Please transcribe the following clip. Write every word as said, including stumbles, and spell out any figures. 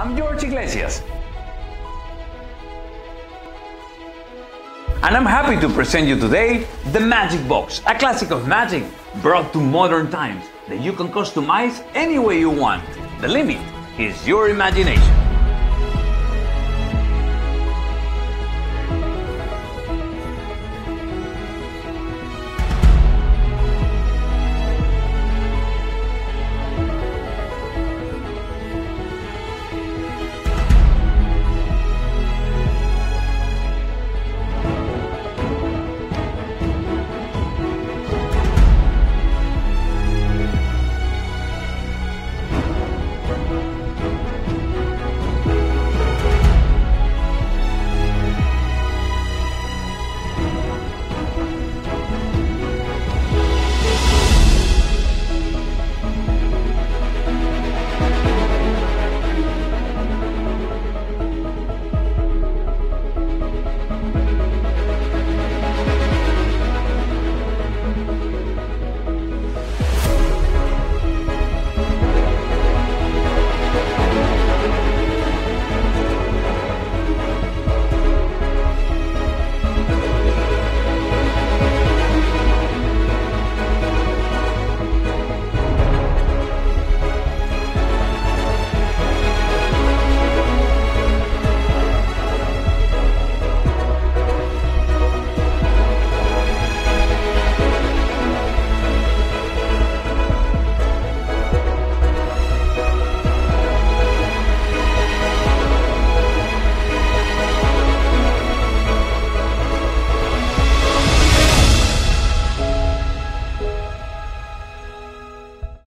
I'm George Iglesias. And I'm happy to present you today the Magic Box, a classic of magic brought to modern times that you can customize any way you want. The limit is your imagination.